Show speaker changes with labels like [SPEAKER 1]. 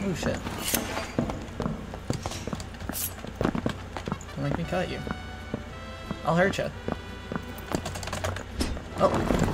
[SPEAKER 1] Oh shit. Don't make me cut you. I'll hurt you. Oh.